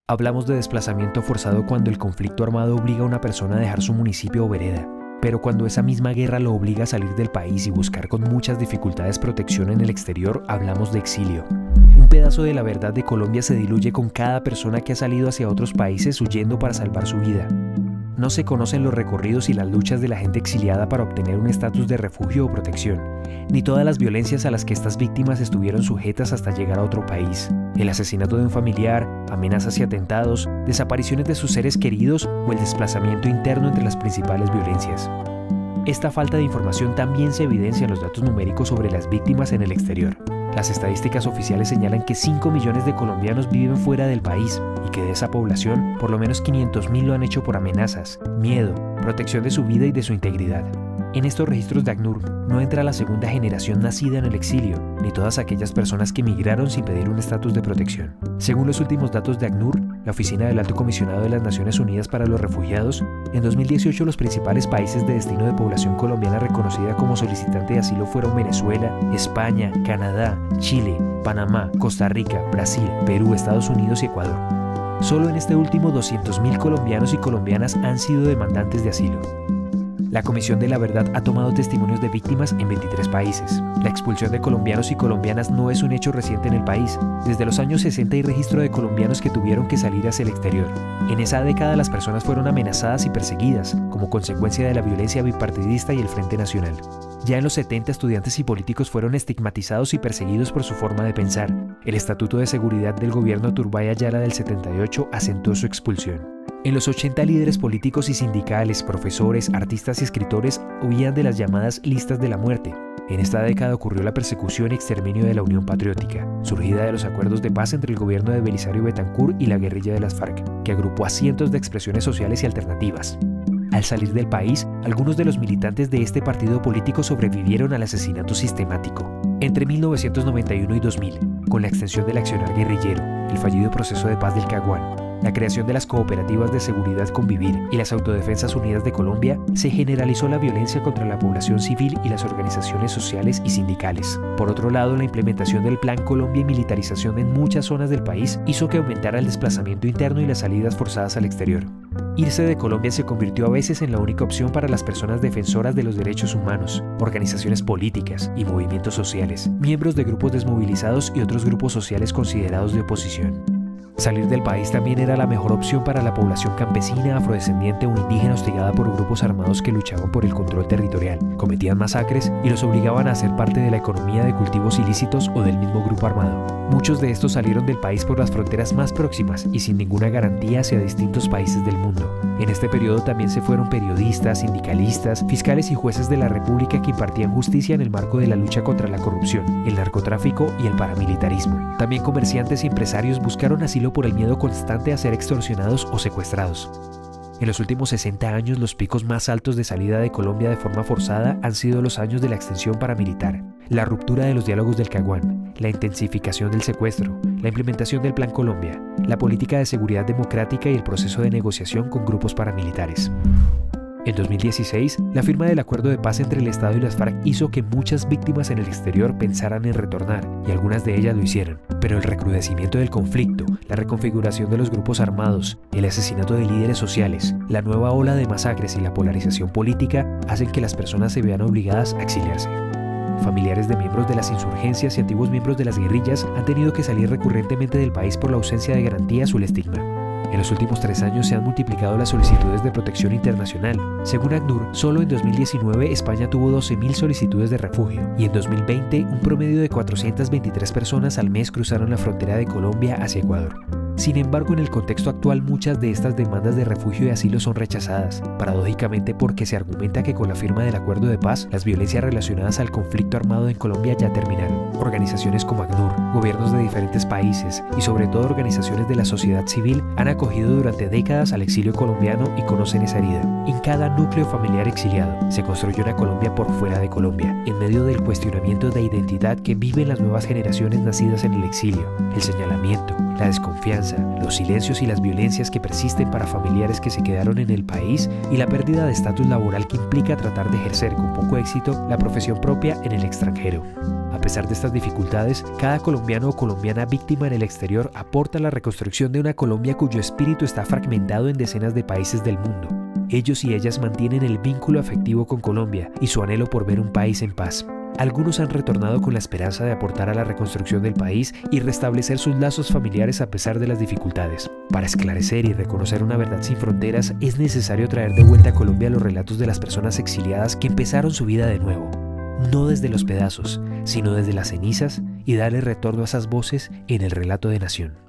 Hablamos de desplazamiento forzado cuando el conflicto armado obliga a una persona a dejar su municipio o vereda, pero cuando esa misma guerra lo obliga a salir del país y buscar con muchas dificultades protección en el exterior, hablamos de exilio. Un pedazo de la verdad de Colombia se diluye con cada persona que ha salido hacia otros países huyendo para salvar su vida. No se conocen los recorridos y las luchas de la gente exiliada para obtener un estatus de refugio o protección, ni todas las violencias a las que estas víctimas estuvieron sujetas hasta llegar a otro país. El asesinato de un familiar, amenazas y atentados, desapariciones de sus seres queridos o el desplazamiento interno entre las principales violencias. Esta falta de información también se evidencia en los datos numéricos sobre las víctimas en el exterior. Las estadísticas oficiales señalan que 5 millones de colombianos viven fuera del país y que de esa población, por lo menos 500.000 lo han hecho por amenazas, miedo, protección de su vida y de su integridad. En estos registros de ACNUR no entra la segunda generación nacida en el exilio, ni todas aquellas personas que emigraron sin pedir un estatus de protección. Según los últimos datos de ACNUR, la Oficina del Alto Comisionado de las Naciones Unidas para los Refugiados, en 2018 los principales países de destino de población colombiana reconocida como solicitante de asilo fueron Venezuela, España, Canadá, Chile, Panamá, Costa Rica, Brasil, Perú, Estados Unidos y Ecuador. Solo en este último 200.000 colombianos y colombianas han sido demandantes de asilo. La Comisión de la Verdad ha tomado testimonios de víctimas en 23 países. La expulsión de colombianos y colombianas no es un hecho reciente en el país. Desde los años 60 hay registro de colombianos que tuvieron que salir hacia el exterior. En esa década las personas fueron amenazadas y perseguidas como consecuencia de la violencia bipartidista y el Frente Nacional. Ya en los 70 estudiantes y políticos fueron estigmatizados y perseguidos por su forma de pensar. El Estatuto de Seguridad del gobierno Turbay Ayala del 78 acentuó su expulsión. En los 80 líderes políticos y sindicales, profesores, artistas y escritores huían de las llamadas listas de la muerte. En esta década ocurrió la persecución y exterminio de la Unión Patriótica, surgida de los acuerdos de paz entre el gobierno de Belisario Betancur y la guerrilla de las FARC, que agrupó a cientos de expresiones sociales y alternativas. Al salir del país, algunos de los militantes de este partido político sobrevivieron al asesinato sistemático. Entre 1991 y 2000, con la extensión del accionar guerrillero, el fallido proceso de paz del Caguán, la creación de las cooperativas de seguridad Convivir y las Autodefensas Unidas de Colombia, se generalizó la violencia contra la población civil y las organizaciones sociales y sindicales. Por otro lado, la implementación del Plan Colombia y militarización en muchas zonas del país hizo que aumentara el desplazamiento interno y las salidas forzadas al exterior. Irse de Colombia se convirtió a veces en la única opción para las personas defensoras de los derechos humanos, organizaciones políticas y movimientos sociales, miembros de grupos desmovilizados y otros grupos sociales considerados de oposición. Salir del país también era la mejor opción para la población campesina, afrodescendiente o indígena hostigada por grupos armados que luchaban por el control territorial, cometían masacres y los obligaban a ser parte de la economía de cultivos ilícitos o del mismo grupo armado. Muchos de estos salieron del país por las fronteras más próximas y sin ninguna garantía hacia distintos países del mundo. En este periodo también se fueron periodistas, sindicalistas, fiscales y jueces de la República que impartían justicia en el marco de la lucha contra la corrupción, el narcotráfico y el paramilitarismo. También comerciantes y empresarios buscaron asilo por el miedo constante a ser extorsionados o secuestrados. En los últimos 60 años, los picos más altos de salida de Colombia de forma forzada han sido los años de la extensión paramilitar, la ruptura de los diálogos del Caguán, la intensificación del secuestro, la implementación del Plan Colombia, la política de seguridad democrática y el proceso de negociación con grupos paramilitares. En 2016, la firma del acuerdo de paz entre el Estado y las FARC hizo que muchas víctimas en el exterior pensaran en retornar, y algunas de ellas lo hicieron. Pero el recrudecimiento del conflicto, la reconfiguración de los grupos armados, el asesinato de líderes sociales, la nueva ola de masacres y la polarización política hacen que las personas se vean obligadas a exiliarse. Familiares de miembros de las insurgencias y antiguos miembros de las guerrillas han tenido que salir recurrentemente del país por la ausencia de garantías o el estigma. En los últimos 3 años se han multiplicado las solicitudes de protección internacional. Según ACNUR, solo en 2019 España tuvo 12.000 solicitudes de refugio y en 2020 un promedio de 423 personas al mes cruzaron la frontera de Colombia hacia Ecuador. Sin embargo, en el contexto actual muchas de estas demandas de refugio y asilo son rechazadas, paradójicamente porque se argumenta que con la firma del acuerdo de paz, las violencias relacionadas al conflicto armado en Colombia ya terminaron. Organizaciones como ACNUR, gobiernos de diferentes países y sobre todo organizaciones de la sociedad civil han acogido durante décadas al exilio colombiano y conocen esa herida. En cada núcleo familiar exiliado se construye una Colombia por fuera de Colombia, en medio del cuestionamiento de identidad que viven las nuevas generaciones nacidas en el exilio, el señalamiento, la desconfianza, los silencios y las violencias que persisten para familiares que se quedaron en el país y la pérdida de estatus laboral que implica tratar de ejercer con poco éxito la profesión propia en el extranjero. A pesar de estas dificultades, cada colombiano o colombiana víctima en el exterior aporta a la reconstrucción de una Colombia cuyo espíritu está fragmentado en decenas de países del mundo. Ellos y ellas mantienen el vínculo afectivo con Colombia y su anhelo por ver un país en paz. Algunos han retornado con la esperanza de aportar a la reconstrucción del país y restablecer sus lazos familiares a pesar de las dificultades. Para esclarecer y reconocer una verdad sin fronteras, es necesario traer de vuelta a Colombia los relatos de las personas exiliadas que empezaron su vida de nuevo. No desde los pedazos, sino desde las cenizas, y darle retorno a esas voces en el relato de nación.